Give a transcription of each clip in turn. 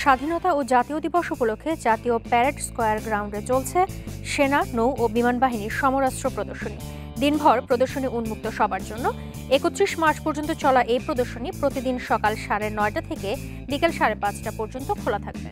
স্বাধীনতা ও জাতীয় দিবস উপলক্ষে জাতীয় প্যারেড স্কয়ার গ্রাউন্ডে চলছে সেনা, নৌ ও বিমান বাহিনীর সমরাস্ত্র প্রদর্শনী। দিনভর প্রদর্শনী উন্মুক্ত সবার জন্য। ৩১ মার্চ পর্যন্ত চলা এই প্রদর্শনী প্রতিদিন সকাল 9:30 থেকে বিকেল 5:30 পর্যন্ত খোলা থাকবে।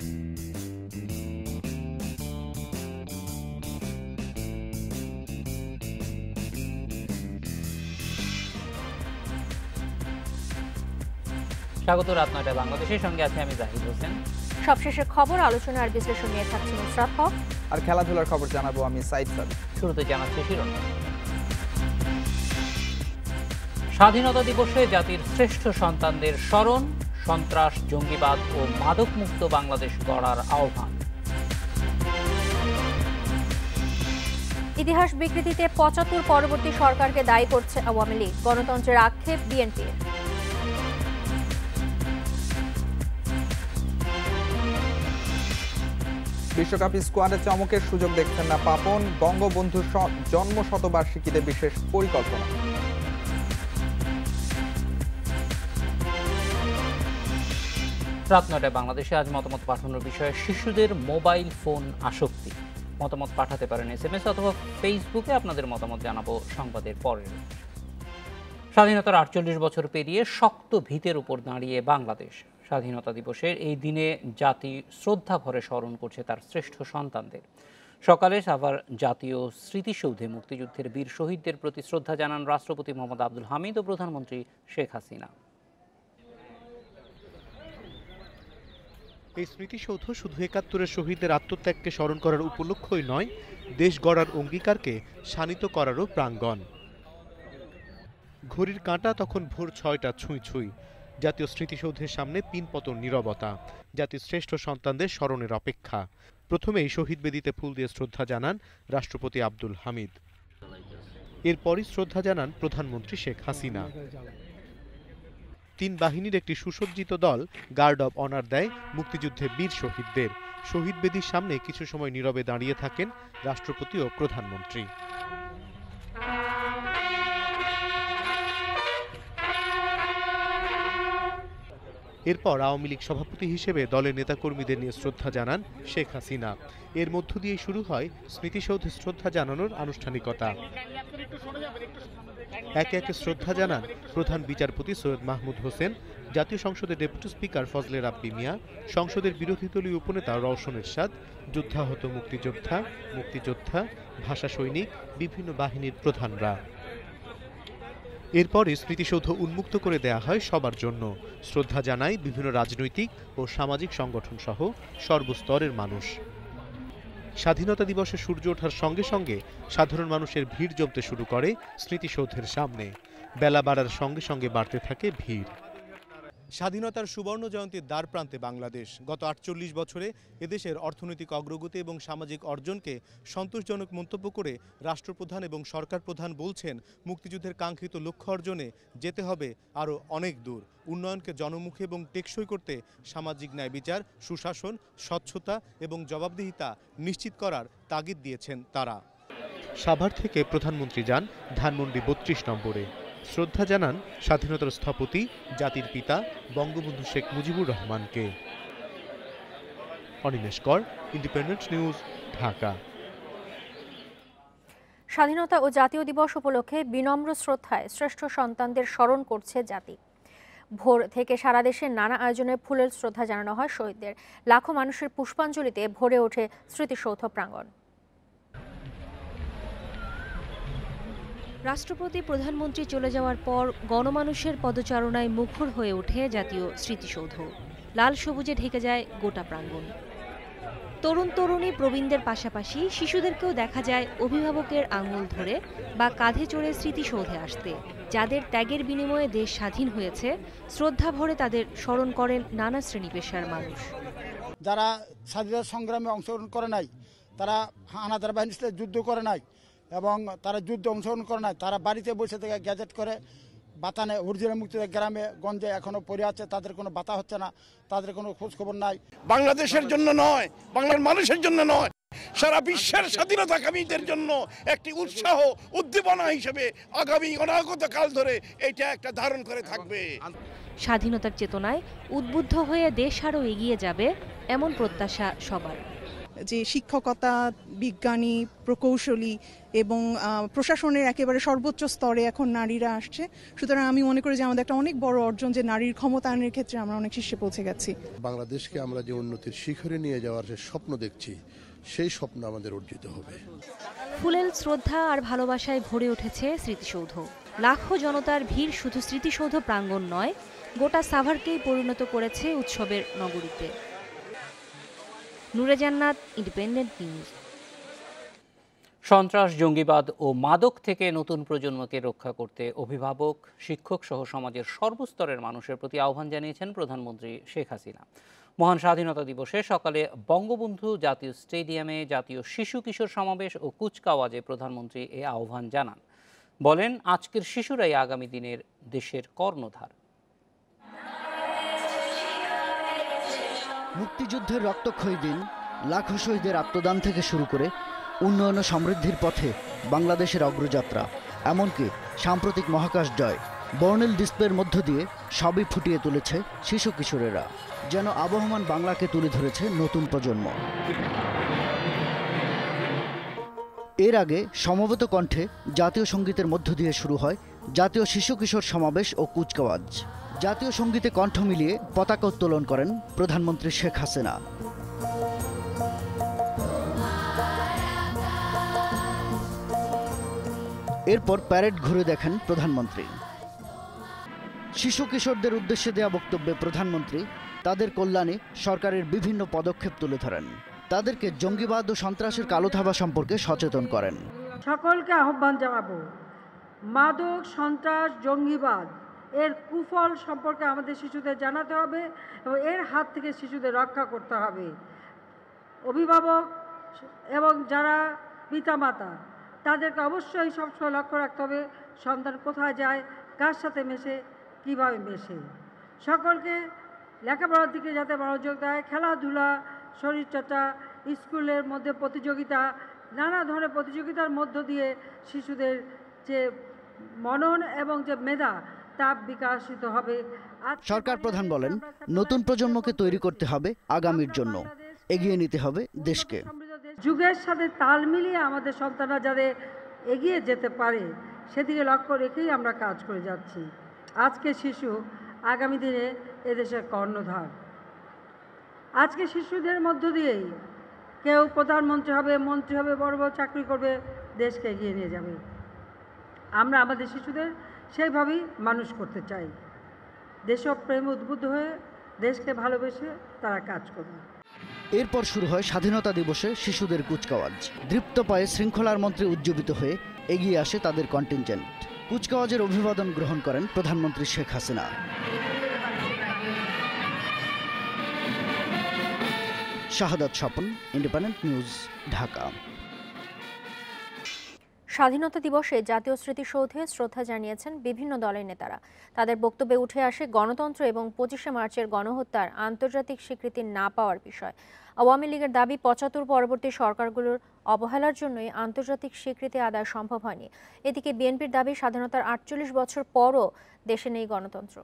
স্বাগত রাত 9টায় বাংলাদেশের সঙ্গে আছে আমি জাহিদ হোসেন। সবশেষের খবর, আলোচনা আর বিশ্লেষণ নিয়ে থাকছে নুসরাত হক আর খেলাধুলার খবর জানাবো আমি সাইদ সাদিক। শুরুতে জানাচ্ছি শিরোনাম। স্বাধীনতা দিবসে জাতির শ্রেষ্ঠ সন্তানদের স্মরণ, সন্ত্রাস, জঙ্গিবাদ ও মাদকমুক্ত বাংলাদেশ গড়ার আহ্বান। ইতিহাস বিকৃতিতে ৭৫ পরবর্তী সরকারকে দায়ী করছে আওয়ামী লীগ, গণতন্ত্রের আক্ষেপ বিএনপির। বিশ্বকাপ স্কোয়াডে চমকের সুযোগ দেখছেন না পাপন, বঙ্গবন্ধুর জন্ম শতবার্ষিকীতে বিশেষ পরিকল্পনা। রাত 9টায় বাংলাদেশে আজ মতামত পাঠানোর বিষয়ে শিশুদের মোবাইল ফোন আসক্তি। মতামত পাঠাতে পারেন SMS অথবা ফেসবুকে। আপনাদের মতামত জানাবো সংবাদের পরের। স্বাধীনতার 48 বছর পেরিয়ে শক্ত ভিতের উপর দাঁড়িয়ে বাংলাদেশ। স্বাধীনতা দিবসের এই দিনে জাতি শ্রদ্ধা ভরে স্মরণ করছে তার শ্রেষ্ঠ সন্তানদের। সকালে সাভার জাতীয় স্মৃতিসৌধে মুক্তিযুদ্ধের বীর শহীদদের প্রতি শ্রদ্ধা জানান রাষ্ট্রপতি মোহাম্মদ আব্দুল হামিদ ও প্রধানমন্ত্রী শেখ হাসিনা। এই স্মৃতিসৌধ শুধু ৭১-এর শহীদদের আত্মত্যাগকে স্মরণ করার উপলক্ষই নয়, দেশ গড়ার অঙ্গীকারকে শানিত করারও প্রাঙ্গণ। ঘড়ির কাঁটা তখন ভোর 6টা ছুঁই ছুঁই। জাতীয় স্মৃতিসৌধের সামনে পিনপতন নীরবতা, জাতির শ্রেষ্ঠ সন্তানদের স্মরণের অপেক্ষা। প্রথমেই শহীদ বেদিতে ফুল দিয়ে শ্রদ্ধা জানান রাষ্ট্রপতি আব্দুল হামিদ। এরপরই শ্রদ্ধা জানান প্রধানমন্ত্রী শেখ হাসিনা। 3 বাহিনীর একটি সুসজ্জিত দল গার্ড অব অনার দেয় মুক্তিযুদ্ধে বীর শহীদদের। শহীদ বেদির সামনে কিছু সময় নীরবে দাঁড়িয়ে থাকেন রাষ্ট্রপতি ও প্রধানমন্ত্রী। এরপর আওয়ামী লীগ সভাপতি হিসেবে দলের নেতাকর্মীদের নিয়ে শ্রদ্ধা জানান শেখ হাসিনা। এর মধ্য দিয়ে শুরু হয় স্মৃতিসৌধে শ্রদ্ধা জানানোর আনুষ্ঠানিকতা। একে একে শ্রদ্ধা জানান প্রধান বিচারপতি সৈয়দ মাহমুদ হোসেন, জাতীয় সংসদের ডেপুটি স্পিকার ফজলে রাব্বি মিয়া, সংসদের বিরোধী দলীয় উপনেতা রওশন এরশাদ, যুদ্ধাহত মুক্তিযোদ্ধা, ভাষা সৈনিক, বিভিন্ন বাহিনীর প্রধানরা। এরপরে স্মৃতিসৌধ উন্মুক্ত করে দেয়া হয় সবার জন্য। শ্রদ্ধা জানায় বিভিন্ন রাজনৈতিক ও সামাজিক সংগঠন সহ সর্বস্তরের মানুষ। স্বাধীনতা দিবসে সূর্য ওঠার সঙ্গে সঙ্গে সাধারণ মানুষের ভিড় জমতে শুরু করে স্মৃতিসৌধের সামনে। বেলা বাড়ার সঙ্গে সঙ্গে বাড়তে থাকে ভিড়। স্বাধীনতার সুবর্ণ জয়ন্তীর দ্বার প্রান্তে বাংলাদেশ। গত 48 বছরে এদেশের অর্থনৈতিক অগ্রগতি এবং সামাজিক অর্জনকে সন্তোষজনক মন্তব্য করে রাষ্ট্রপ্রধান এবং সরকার প্রধান বলছেন, মুক্তিযুদ্ধের কাঙ্ক্ষিত লক্ষ্য অর্জনে যেতে হবে আরও অনেক দূর। উন্নয়নকে জনমুখী এবং টেকসই করতে সামাজিক ন্যায় বিচার, সুশাসন, স্বচ্ছতা এবং জবাবদিহিতা নিশ্চিত করার তাগিদ দিয়েছেন তারা। সাভার থেকে প্রধানমন্ত্রী যান ধানমন্ডি 32 নম্বরে। শ্রদ্ধা জানান স্বাধীনতার স্থপতি, জাতির পিতা বঙ্গবন্ধু শেখ মুজিবুর রহমানকে। অনিমেষ কর, ইন্ডিপেন্ডেন্ট নিউজ, ঢাকা। স্বাধীনতা ও জাতীয় দিবস উপলক্ষে বিনম্র শ্রদ্ধায় শ্রেষ্ঠ সন্তানদের স্মরণ করছে জাতি। ভোর থেকে সারা দেশে নানা আয়োজনে ফুলের শ্রদ্ধা জানানো হয় শহীদদের। লাখো মানুষের পুষ্পাঞ্জলিতে ভরে ওঠে স্মৃতিসৌধ প্রাঙ্গণ। রাষ্ট্রপতি প্রধানমন্ত্রী চলে যাওয়ার পর গণমানুষের পদচারণায় মুখর হয়ে ওঠে জাতীয় স্মৃতিসৌধ। লাল সবুজে ঢেকে যায় গোটা প্রাঙ্গণ। তরুণ তরুণী প্রবীণদের পাশাপাশি শিশুদেরকেও দেখা যায় অভিভাবকের আঙুল ধরে বা কাঁধে চড়ে স্মৃতিসৌধে আসতে। যাদের ত্যাগের বিনিময়ে দেশ স্বাধীন হয়েছে, শ্রদ্ধা ভরে তাদের স্মরণ করেন নানা শ্রেণী পেশার মানুষ। যারা স্বাধীনতা সংগ্রামে অংশগ্রহণ করে নাই, তারা হানাদার বাহিনীর সাথে যুদ্ধ করে নাই এবং তারা যুদ্ধে অংশগ্রহণ করে নাই, তারা বাড়িতে বসে থেকে গ্যাজেট করে বাতানে অরিজিনাল মুক্তিযোদ্ধা গ্রামে গঞ্জে এখনো পড়ে আছে, তাদের কোনো বাতা হচ্ছে না, তাদের কোনো খোঁজ খবর নাই। বাংলাদেশের জন্য নয়, বাংলার মানুষের জন্য নয়, সারা বিশ্বের স্বাধীনতাকামীদের জন্য একটি উৎসাহ উদ্দীপনা হিসেবে আগামী অনাগত কাল ধরে এটা একটা ধারণ করে থাকবে। স্বাধীনতার চেতনায় উদ্বুদ্ধ হয়ে দেশ আরও এগিয়ে যাবে এমন প্রত্যাশা সবার। যে শিক্ষকতা, বিজ্ঞানী, প্রকৌশলী এবং প্রশাসনের একেবারে সর্বোচ্চ স্তরে এখন নারীরা আসছে। সুতরাং আমি মনে করি যে আমাদের একটা অনেক বড় অর্জন যে নারীর ক্ষমতায়নের ক্ষেত্রে আমরা অনেক শীর্ষে পৌঁছে গেছি। বাংলাদেশকে আমরা যে উন্নতির শিখরে নিয়ে যাওয়ার যে স্বপ্ন দেখছি, সেই স্বপ্ন আমাদের অর্জিত হবে। ফুলেল শ্রদ্ধা আর ভালোবাসায় ভরে উঠেছে স্মৃতিসৌধ। লাখো জনতার ভিড় শুধু স্মৃতিসৌধ প্রাঙ্গণ নয়, গোটা সাভারকেই পরিণত করেছে উৎসবের নগরীতে। নূরে জান্নাত, ইন্ডিপেন্ডেন্ট নিউজ। সন্ত্রাস, জঙ্গিবাদ ও মাদক থেকে নতুন প্রজন্মকে রক্ষা করতে অভিভাবক, শিক্ষক সহ সমাজের সর্বস্তরের মানুষের প্রতি আহ্বান জানিয়েছেন প্রধানমন্ত্রী শেখ হাসিনা। মহান স্বাধীনতা দিবসে সকালে বঙ্গবন্ধু জাতীয় স্টেডিয়ামে জাতীয় শিশু কিশোর সমাবেশ ও কুচকাওয়াজে প্রধানমন্ত্রী এ আহ্বান জানান। বলেন, আজকের শিশুরাই আগামী দিনের দেশের কর্ণধার। মুক্তিযুদ্ধের রক্তক্ষয়ী দিন, লাখো শহীদের আত্মদান থেকে শুরু করে উন্নয়ন ও সমৃদ্ধির পথে বাংলাদেশের অগ্রযাত্রা, এমনকি সাম্প্রতিক মহাকাশ জয়, বর্ণিল ডিসপ্লের মধ্য দিয়ে সবই ফুটিয়ে তুলেছে শিশু কিশোরেরা। যেন আবহমান বাংলাকে তুলে ধরেছে নতুন প্রজন্ম। এর আগে সমবেত কণ্ঠে জাতীয় সঙ্গীতের মধ্য দিয়ে শুরু হয় জাতীয় শিশু কিশোর সমাবেশ ও কুচকাওয়াজ। জাতীয় সঙ্গীতে কণ্ঠ মিলিয়ে পতাকা উত্তোলন করেন প্রধানমন্ত্রী শেখ হাসিনা। এরপর প্যারেড ঘুরে দেখেন প্রধানমন্ত্রী। শিশু কিশোরদের উদ্দেশ্যে দেয়া বক্তব্যে প্রধানমন্ত্রী তাদের কল্যাণে সরকারের বিভিন্ন পদক্ষেপ তুলে ধরেন। তাদেরকে জঙ্গিবাদ ও সন্ত্রাসের কালো থাবা সম্পর্কে সচেতন করেন। সকলকে আহ্বান জানাবো, মাদক, সন্ত্রাস, জঙ্গিবাদ এর কুফল সম্পর্কে আমাদের শিশুদের জানাতে হবে এবং এর হাত থেকে শিশুদের রক্ষা করতে হবে। অভিভাবক এবং যারা পিতামাতা তাদেরকে অবশ্যই সবসময় লক্ষ্য রাখতে হবে সন্তান কোথায় যায়, কার সাথে মেশে, কীভাবে মেশে। সকলকে লেখাপড়ার দিকে যাতে মনোযোগ দেয়, খেলাধুলা, শরীরচর্চা, স্কুলের মধ্যে প্রতিযোগিতা, নানা ধরনের প্রতিযোগিতার মধ্য দিয়ে শিশুদের যে মনন এবং যে মেধা তা বিকশিত হবে। সরকার প্রধান বলেন, নতুন প্রজন্মকে তৈরি করতে হবে আগামীর জন্য, এগিয়ে নিতে হবে দেশকে। যুগের সাথে তাল মিলিয়ে আমাদের সন্তানরা যাতে এগিয়ে যেতে পারে সেদিকে লক্ষ্য রেখেই আমরা কাজ করে যাচ্ছি। আজকে শিশু আগামী দিনে এদেশের কর্ণধার। আজকে শিশুদের মধ্য দিয়েই কেউ প্রধানমন্ত্রী হবে, মন্ত্রী হবে, বড় বড় চাকরি করবে, দেশকে এগিয়ে নিয়ে যাবে। আমরা আমাদের শিশুদের সেইভাবেই মানুষ করতে চাই। দেশপ্রেম উদ্বুদ্ধ হয়ে দেশকে ভালোবেসে তারা কাজ করবে। এরপর শুরু হয় স্বাধীনতা দিবসে শিশুদের কুচকাওয়াজ। দৃপ্ত পায়ে শৃঙ্খলার মন্ত্রে উজ্জীবিত হয়ে এগিয়ে আসে তাদের কন্টিনজেন্ট। কুচকাওয়াজের অভিবাদন গ্রহণ করেন প্রধানমন্ত্রী শেখ হাসিনা। Shahadat Swapan, independent news, Dhaka. স্বাধীনতা দিবসে জাতীয় স্মৃতিসৌধে শ্রদ্ধা জানিয়েছেন বিভিন্ন দলের নেতারা। তাদের বক্তব্যে উঠে আসে গণতন্ত্র এবং 25শে মার্চের গণহত্যার আন্তর্জাতিক স্বীকৃতি না পাওয়ার বিষয়। আওয়ামী লীগের দাবি, 75 পরবর্তী সরকারগুলোর অবহেলার জন্যই আন্তর্জাতিক স্বীকৃতি আদায় সম্ভব হয়নি। এদিকে বিএনপির দাবি, স্বাধীনতার 48 বছর পরও দেশে নেই গণতন্ত্র।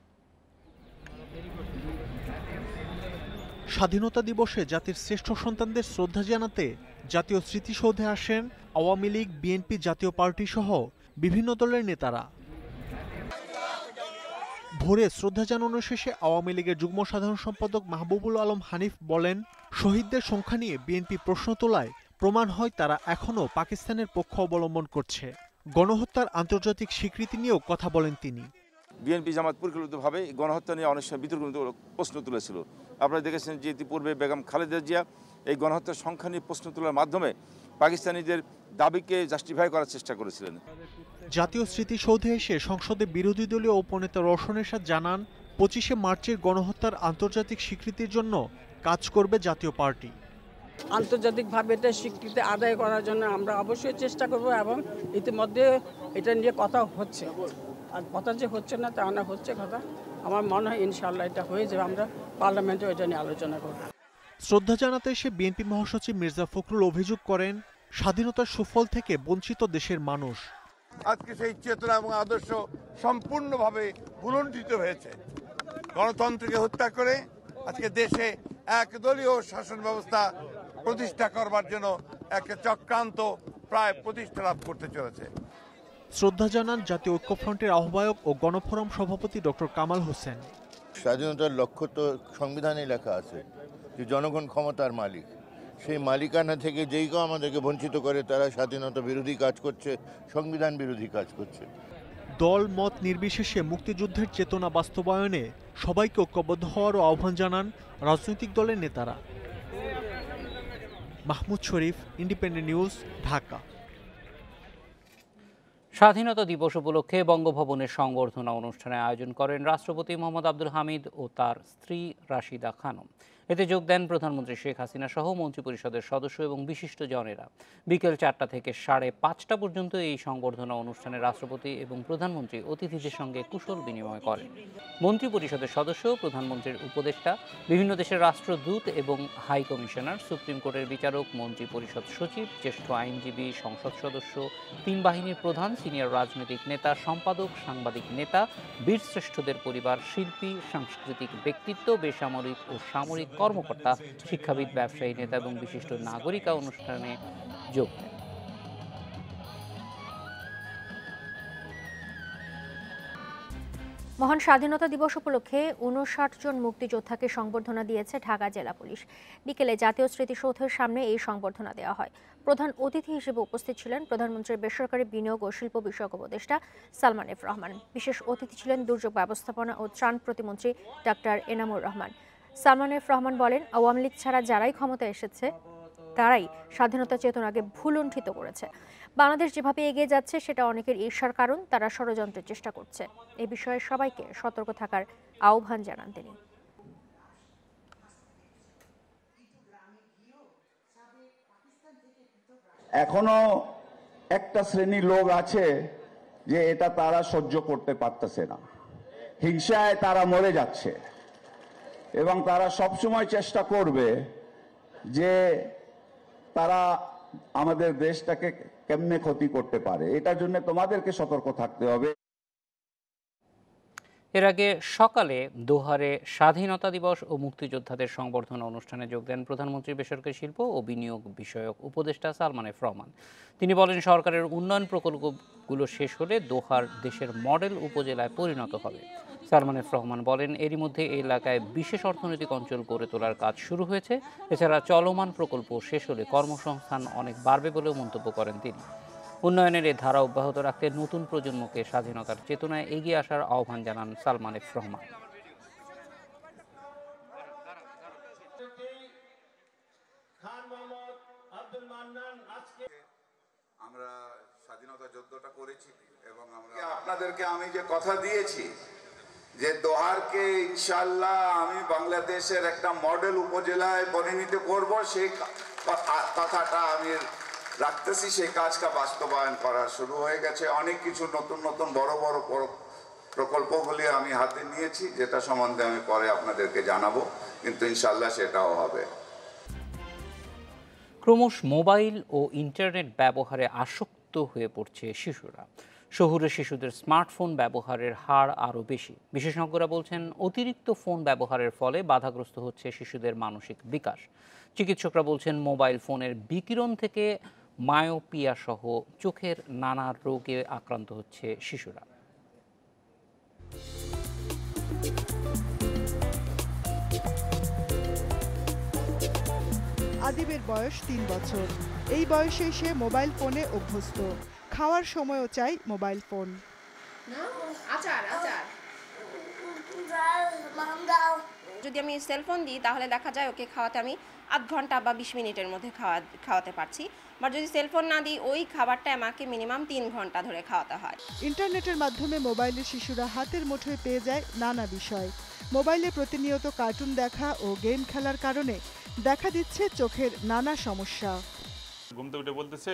স্বাধীনতা দিবসে জাতির শ্রেষ্ঠ সন্তানদের শ্রদ্ধা জানাতে জাতীয় স্মৃতিসৌধে আসেন Awami League, BNP, Jatiya Party সহ বিভিন্ন দলের নেতারা। ভোরে শ্রদ্ধা জানানো শেষে আওয়ামী লীগের যুগ্ম সাধারণ সম্পাদক মাহবুবুল আলম হানিফ বলেন, শহীদদের সংখ্যা নিয়ে বিএনপি প্রশ্ন তোলায় প্রমাণ হয় তারা এখনও পাকিস্তানের পক্ষ অবলম্বন করছে। গণহত্যার আন্তর্জাতিক স্বীকৃতি নিয়েও কথা বলেন তিনি। বিএনপি জামাত পরিকল্পিতভাবে গণহত্যা নিয়ে অনেক সময় বিতর্ক প্রশ্ন তুলেছিল। আপনারা দেখেছেন যে ইতিপূর্বে বেগম খালেদা জিয়া এই গণহত্যার সংখ্যা নিয়ে প্রশ্ন তোলার মাধ্যমে পাকিস্তানিদের দাবিকে জাস্টিফাই করার চেষ্টা করেছিলেন। জাতীয় স্মৃতিসৌধে এসে সংসদে বিরোধী দলীয় উপনেতা রওশন এরশাদ জানান, 25শে মার্চের গণহত্যার আন্তর্জাতিক স্বীকৃতির জন্য কাজ করবে জাতীয় পার্টি। আন্তর্জাতিকভাবে এটা স্বীকৃতি আদায় করার জন্য আমরা অবশ্যই চেষ্টা করব এবং ইতিমধ্যে এটা নিয়ে কথা হচ্ছে। আর কথা যে হচ্ছে না তা না, হচ্ছে কথা। আমার মনে হয় ইনশাআল্লাহ এটা হয়ে যাবে। আমরা পার্লামেন্টে এটা নিয়ে আলোচনা করব। শ্রদ্ধা জানাতে এসে বিএনপি মহাসচিব মির্জা ফখরুল অভিযোগ করেন, স্বাধীনতার সুফল থেকে বঞ্চিত দেশের মানুষ। আজকে সেই চেতনা এবং আদর্শ সম্পূর্ণভাবে ভুলুণ্ঠিত হয়েছে। গণতন্ত্রকে হত্যা করে আজকে দেশে একদলীয় শাসন ব্যবস্থা প্রতিষ্ঠা করবার জন্য একটা চক্রান্ত প্রায় প্রতিষ্ঠা লাভ করতে চলেছে। শ্রদ্ধা জানান জাতীয় ঐক্যফ্রন্টের আহ্বায়ক ও গণফোরাম সভাপতি ডক্টর কামাল হোসেন। স্বাধীনতার লক্ষ্য তো সংবিধানে লেখা আছে যে জনগণ ক্ষমতার মালিক। সেই মালিকানা থেকে যেই কেউ আমাদেরকে বঞ্চিত করে তারা স্বাধীনতা বিরোধী কাজ করছে, সংবিধান বিরোধী কাজ করছে। দল মত নির্বিশেষে মুক্তিযুদ্ধের চেতনা বাস্তবায়নে সবাইকে ঐক্যবদ্ধ হওয়ারও আহ্বান জানান রাজনৈতিক দলের নেতারা। Mahmud Sharif, Independent news, Dhaka. স্বাধীনতা দিবস উপলক্ষে বঙ্গভবনের সংবর্ধনা অনুষ্ঠানের আয়োজন করেন রাষ্ট্রপতি মোহাম্মদ আব্দুল হামিদ ও তার স্ত্রী রাশিদা খানম। এতে যোগ দেন প্রধানমন্ত্রী শেখ হাসিনা সহ মন্ত্রিপরিষদের সদস্য এবং বিশিষ্ট জনেরা। বিকেল 4টা থেকে 5:30 পর্যন্ত এই সংবর্ধনা অনুষ্ঠানে রাষ্ট্রপতি এবং প্রধানমন্ত্রী অতিথিদের সঙ্গে কুশল বিনিময় করেন। মন্ত্রিপরিষদের সদস্য, প্রধানমন্ত্রীর উপদেষ্টা, বিভিন্ন দেশের রাষ্ট্রদূত এবং হাই কমিশনার, সুপ্রিম কোর্টের বিচারক, মন্ত্রিপরিষদ সচিব, জ্যেষ্ঠ আইনজীবী, সংসদ সদস্য, 3 বাহিনীর প্রধান, সিনিয়র রাজনৈতিক নেতা, সম্পাদক, সাংবাদিক নেতা, বীরশ্রেষ্ঠদের পরিবার, শিল্পী, সাংস্কৃতিক ব্যক্তিত্ব, বেসামরিক ও সামরিক কর্মকর্তা, শিক্ষাবিদ, ব্যবসায়ী, নেতা এবং বিশিষ্ট নাগরিকা অনুষ্ঠানে যোগ দেন। মহান স্বাধীনতা দিবস উপলক্ষে 59 জন মুক্তিযোদ্ধাকে সংবর্ধনা দিয়েছে ঢাকা জেলা পুলিশ। বিকেলে জাতীয় স্মৃতিসৌধের সামনে এই সংবর্ধনা দেওয়া হয়। প্রধান অতিথি হিসেবে উপস্থিত ছিলেন প্রধানমন্ত্রীর বেসরকারি বিনিয়োগ ও শিল্প বিষয়ক উপদেষ্টা সালমান এফ রহমান। বিশেষ অতিথি ছিলেন দুর্যোগ ব্যবস্থাপনা ও ত্রাণ প্রতিমন্ত্রী ডাক্তার এনামুর রহমান। সালমান এফ রহমান বলেন, আওয়ামী লীগ ছাড়া যারাই ক্ষমতায় এসেছে তারাই স্বাধীনতা চেতনাকে ভুলুণ্ঠিত করেছে। বাংলাদেশ যেভাবে এগিয়ে যাচ্ছে সেটা অনেকের ঈর্ষার কারণ, তারা ষড়যন্ত্রের চেষ্টা করছে। এই বিষয়ে সবাইকে সতর্ক থাকার আহ্বান জানান তিনি। এখনো একটা শ্রেণীর লোক আছে যে এটা তারা সহ্য করতে পারতেছে না, হিংসায় তারা মরে যাচ্ছে এবং তারা সবসময় চেষ্টা করবে যে তারা আমাদের দেশটাকে কেমনে ক্ষতি করতে পারে। এটার জন্য তোমাদেরকে সতর্ক থাকতে হবে। এর আগে সকালে দোহারে স্বাধীনতা দিবস ও মুক্তিযোদ্ধাদের সংবর্ধনা অনুষ্ঠানে যোগ দেন প্রধানমন্ত্রীর বেসরকারি শিল্প ও বিনিয়োগ বিষয়ক উপদেষ্টা সালমান এফ রহমান। তিনি বলেন, সরকারের উন্নয়ন প্রকল্পগুলো শেষ হলে দোহার দেশের মডেল উপজেলায় পরিণত হবে। সালমান এফ রহমান বলেন, এরই মধ্যে এই এলাকায় বিশেষ অর্থনৈতিক অঞ্চল গড়ে তোলার কাজ শুরু হয়েছে। এছাড়া চলমান প্রকল্প শেষ হলে কর্মসংস্থান অনেক বাড়বে বলেও মন্তব্য করেন তিনি। উন্নয়নের এই ধারা অব্যাহত রাখতে নতুন প্রজন্মকে স্বাধীনতার চেতনায় এগিয়ে আসার আহ্বান জানান সালমান এফ রহমান। আমরা স্বাধীনতা যুদ্ধটা করেছি এবং আপনাদেরকে আমি যে কথা দিয়েছি যে দোহারকে ইনশাআল্লাহ আমি বাংলাদেশের একটা মডেল উপজেলায় পরিণত করব, সেই কথাটা আমি রাখতেছি। সেই কাজটা বাস্তবায়ন করা শুরু হয়ে গেছে। অনেক কিছু নতুন নতুন বড় বড় প্রকল্পগুলি আমি হাতে নিয়েছি, যেটা সম্বন্ধে আমি পরে আপনাদেরকে জানাবো, কিন্তু ইনশাআল্লাহ সেটাও হবে। ক্রমশ মোবাইল ও ইন্টারনেট ব্যবহারে আসক্ত হয়ে পড়ছে শিশুরা। শহুরে শিশুদের স্মার্টফোন ব্যবহারের হার আরও বেশি। বিশেষজ্ঞরা বলছেন, অতিরিক্ত ফোন ব্যবহারের ফলে বাধাগ্রস্ত হচ্ছে শিশুদের মানসিক বিকাশ। চিকিৎসকরা বলছেন, মোবাইল ফোনের বিকিরণ থেকে মায়োপিয়া সহ চোখের নানা রোগে আক্রান্ত হচ্ছে শিশুরা। আদিবের বয়স 3 বছর। এই বয়সে সে মোবাইল ফোনে অভ্যস্ত। খাওয়ার সময়ও চাই মোবাইল ফোন। যদি আমি সেলফোন দিই তাহলে দেখা যায় ওকে খাওয়াতে আমি আধ ঘন্টা বা 20 মিনিটের মধ্যে খাওয়াতে পারছি, বা যদি সেলফোন না দিই ওই খাবারটা আমাকে মিনিমাম 3 ঘন্টা ধরে খাওয়াতে হয়। ইন্টারনেটের মাধ্যমে মোবাইলে শিশুরা হাতের মুঠোয় পেয়ে যায় নানা বিষয়। মোবাইলে প্রতিনিয়ত কার্টুন দেখা ও গেম খেলার কারণে দেখা দিচ্ছে চোখের নানা সমস্যা। ঘুম থেকে উঠে বলতেছে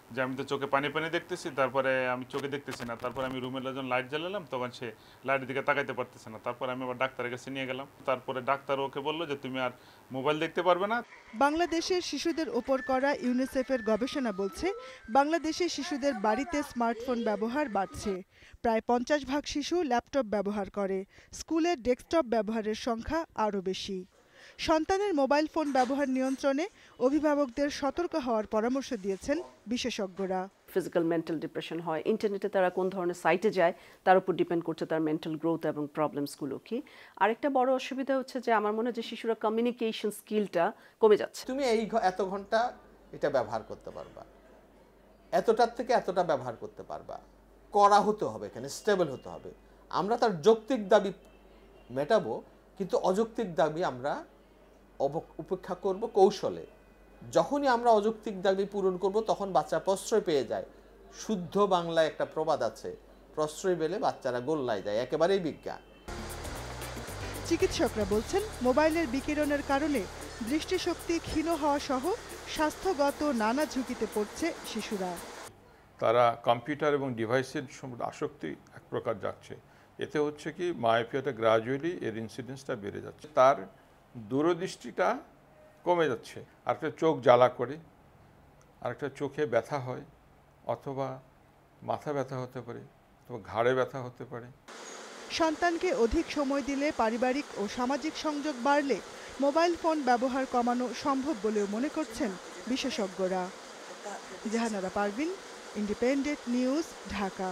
যে আমি তো চোখে পানি পানি দেখতেছি, তারপরে আমি চোখে দেখতেছি না, তারপরে আমি রুমের যখন লাইট জ্বালালাম তখন সে লাইটের দিকে তাকাইতে পারতেছে না। তারপরে আমি আবার ডাক্তারের কাছে নিয়ে গেলাম, তারপরে ডাক্তার ওকে বললো যে তুমি আর মোবাইল দেখতে পারবে না। বাংলাদেশের শিশুদের উপর করা ইউনিসেফের গবেষণা বলছে বাংলাদেশের শিশুদের বাড়িতে স্মার্টফোন ব্যবহার বাড়ছে। প্রায় 50% শিশু ল্যাপটপ ব্যবহার করে। স্কুলে ডেস্কটপ ব্যবহারের সংখ্যা আরও বেশি। সন্তানের মোবাইল ফোন ব্যবহার নিয়ন্ত্রণে অভিভাবকদের সতর্ক হওয়ার পরামর্শ দিয়েছেন বিশেষজ্ঞরা। ফিজিক্যাল মেন্টাল ডিপ্রেশন হয়, ইন্টারনেটে তারা কোন ধরনের সাইটে যায় তার উপর ডিপেন্ড করছে তার মেন্টাল গ্রোথ এবং প্রবলেমসগুলো কি। আরেকটা বড় অসুবিধা হচ্ছে যে আমার মনে হয় যে শিশুরা কমিউনিকেশন স্কিলটা কমে যাচ্ছে। তুমি এই এত ঘন্টা এটা ব্যবহার করতে পারবা, এতটার থেকে এতটা ব্যবহার করতে পারবা, করা হতে হবে, এখানে স্টেবল হতে হবে। আমরা তার যৌক্তিক দাবি মেটাবো, কিন্তু অযৌক্তিক দাবি আমরা উপেক্ষা করব কৌশলে। যখনই আমরা অযৌক্তিক দাবি পূরণ করব তখন বাচ্চা প্রশ্রয় পেয়ে যায়। শুদ্ধ বাংলায় একটা প্রবাদ আছে, প্রশ্রয় পেলে বাচ্চারা গোল্লায় যায়, একেবারেই বিজ্ঞান। চিকিৎসকরা বলছেন মোবাইলের বিকিরণের কারণে দৃষ্টিশক্তি ক্ষীণ হওয়া সহ স্বাস্থ্যগত নানা ঝুঁকিতে পড়ছে শিশুরা। তারা কম্পিউটার এবং ডিভাইসের আসক্তি এক প্রকার যাচ্ছে। এতে হচ্ছে কি মায়োপিয়াটা গ্রাজুয়ালি এর ইনসিডেন্সটা বেড়ে যাচ্ছে, তার দূরদৃষ্টিটা কমে যাচ্ছে, আরেকটা চোখ জ্বালা করে, আরেকটা চোখে ব্যথা হয়, অথবা মাথা ব্যথা হতে পারে, অথবা ঘাড়ে ব্যথা হতে পারে। সন্তানকে অধিক সময় দিলে পারিবারিক ও সামাজিক সংযোগ বাড়লে মোবাইল ফোন ব্যবহার কমানো সম্ভব বলেও মনে করছেন বিশেষজ্ঞরা। Jahanara Parvin, Independent news, Dhaka.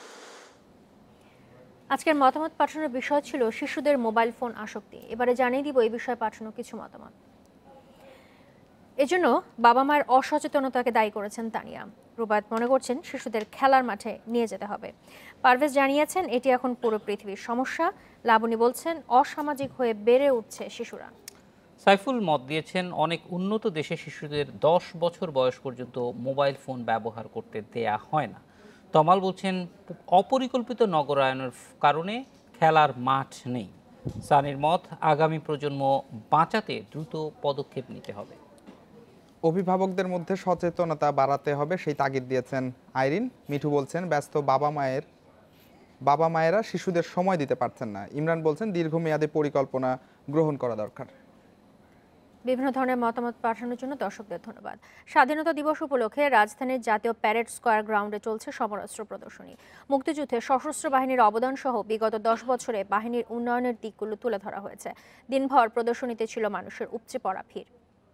আজকের মতামত পাঠানোর বিষয় ছিল শিশুদের মোবাইল ফোন আসক্তি। এবারে জানিয়ে দিব এই বিষয়ে পাঠানো কিছু মতামত। এজন্য বাবা মায়ের অসচেতনতাকে দায়ী করেছেন তানিয়া। রুবায়ত মনে করছেন শিশুদের খেলার মাঠে নিয়ে যেতে হবে। পারভেজ জানিয়েছেন এটি এখন পুরো পৃথিবীর সমস্যা। লাবণী বলছেন অসামাজিক হয়ে বেড়ে উঠছে শিশুরা। সাইফুল মত দিয়েছেন অনেক উন্নত দেশে শিশুদের 10 বছর বয়স পর্যন্ত মোবাইল ফোন ব্যবহার করতে দেয়া হয় না। তমাল বলছেন অপরিকল্পিত নগরায়নের কারণে খেলার মাঠ নেই। সানির মত আগামী প্রজন্ম বাঁচাতে দ্রুত পদক্ষেপ নিতে হবে। অভিভাবকদের মধ্যে সচেতনতা বাড়াতে হবে সেই তাগিদ দিয়েছেন আইরিন। মিঠু বলছেন ব্যস্ত বাবা মায়েরা শিশুদের সময় দিতে পারছেন না। ইমরান বলছেন দীর্ঘমেয়াদী পরিকল্পনা গ্রহণ করা দরকার। বিভিন্ন ধরনের মতামত পাঠানোর জন্য দর্শকদের ধন্যবাদ। স্বাধীনতা দিবস উপলক্ষে রাজধানীর জাতীয় প্যারেড স্কয়ার গ্রাউন্ডে চলছে সমরাস্ত্র প্রদর্শনী। মুক্তিযুদ্ধে সশস্ত্র বাহিনীর অবদান সহ বিগত 10 বছরে বাহিনীর উন্নয়নের দিকগুলো তুলে ধরা হয়েছে। দিনভর প্রদর্শনীতে ছিল মানুষের উপচে পড়া ভিড়।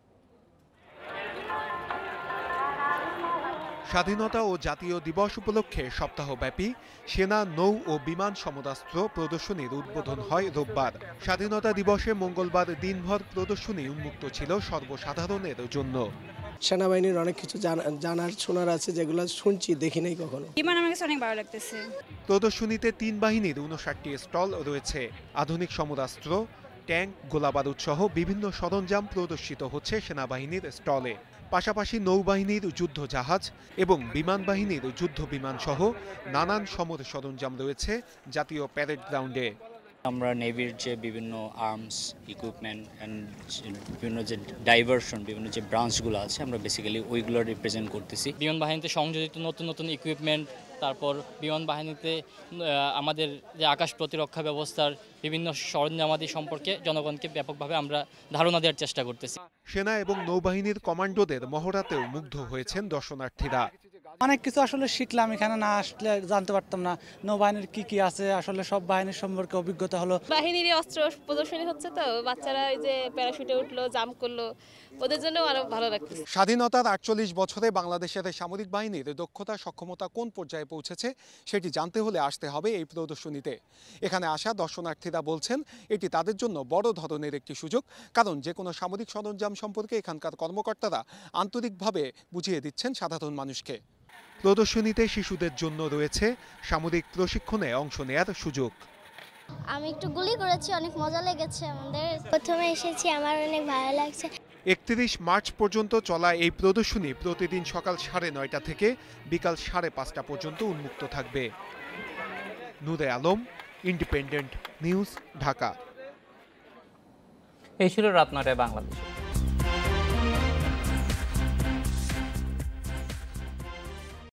স্বাধীনতা ও জাতীয় দিবস উপলক্ষে সপ্তাহব্যাপী সেনা, নৌ ও বিমান সমরাস্ত্র প্রদর্শনীর উদ্বোধন হয় রোববার। স্বাধীনতা দিবসে মঙ্গলবার দিনভর প্রদর্শনী উন্মুক্ত ছিল সর্বসাধারণের জন্য। সেনাবাহিনীর অনেক কিছু জানার শোনার আছে, যেগুলো শুনছি, দেখি নাই কখনো। বিমান আমার কাছে অনেক ভালো লাগতেছে। প্রদর্শনীতে 3 বাহিনীর 59টি স্টল রয়েছে। আধুনিক সমরাস্ত্র, ট্যাঙ্ক, গোলাবারুদ সহ বিভিন্ন সরঞ্জাম প্রদর্শিত হচ্ছে সেনাবাহিনীর স্টলে। পাশাপাশি নৌবাহিনীর যুদ্ধ জাহাজ এবং বিমান বাহিনীর যুদ্ধ বিমান সহ নানান সমর সরঞ্জাম রয়েছে জাতীয় প্যারেড গ্রাউন্ডে। আমরা নেভির যে বিভিন্ন আর্মস, ইকুইপমেন্ট অ্যান্ড বিভিন্ন যে ডাইভারশন, বিভিন্ন যে ব্রাঞ্চগুলো আছে, আমরা বেসিক্যালি ওইগুলো রিপ্রেজেন্ট করতেছি। বিমান বাহিনীতে সংযোজিত নতুন নতুন ইকুইপমেন্ট, তারপর বিমান বাহিনীতে আমাদের যে আকাশ প্রতিরক্ষা ব্যবস্থার বিভিন্ন সরঞ্জামাদি সম্পর্কে জনগণকে ব্যাপকভাবে আমরা ধারণা দেওয়ার চেষ্টা করতেছি। সেনা এবং নৌবাহিনীর কমান্ডোদের মহড়াতেও মুগ্ধ হয়েছেন দর্শনার্থীরা। অনেক কিছু আসলে শিখলাম, এখানে না আসলে জানতে পারতাম না নৌবাহিনীর কি আছে, আসলে সব বাহিনীর সম্পর্কে অভিজ্ঞতা হলো। বাহিনীর অস্ত্র প্রদর্শনী হচ্ছে, তো বাচ্চারা এই যে প্যারাশুটে উঠলো, জাম্প করলো, ওদের জন্য আরো ভালো লাগছে। স্বাধীনতার 48 বছরে বাংলাদেশের সামরিক বাহিনীর দক্ষতা সক্ষমতা কোন পর্যায়ে পৌঁছেছে সেটি জানতে হলে আসতে হবে এই প্রদর্শনীতে। এখানে আসা দর্শনার্থীরা বলছেন এটি তাদের জন্য বড় ধরনের একটি সুযোগ, কারণ যে কোনো সামরিক সরঞ্জাম সম্পর্কে এখানকার কর্মকর্তারা আন্তরিকভাবে বুঝিয়ে দিচ্ছেন সাধারণ মানুষকে। প্রদর্শনীতে শিশুদের জন্য রয়েছে সামরিক প্রশিক্ষণে অংশ নেয়ার সুযোগ। আমি একটু গুলি করেছি, অনেক মজা লেগেছে আমাদের। প্রথমে এসেছি, আমার অনেক ভালো লাগছে। 31 মার্চ পর্যন্ত চলা এই প্রদর্শনী প্রতিদিন সকাল 9:30 থেকে বিকাল 5:30 পর্যন্ত উন্মুক্ত থাকবে। Nure Alam, Independent news, Dhaka. এই ছিল রাত 9টায় বাংলাদেশ।